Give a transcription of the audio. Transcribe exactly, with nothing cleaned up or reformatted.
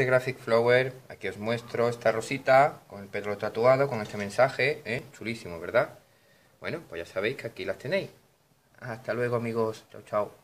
De Graphic Flower, aquí os muestro esta rosita con el pétalo tatuado, con este mensaje, ¿eh? Chulísimo, ¿verdad? Bueno, pues ya sabéis que aquí las tenéis. Hasta luego, amigos. Chao, chao.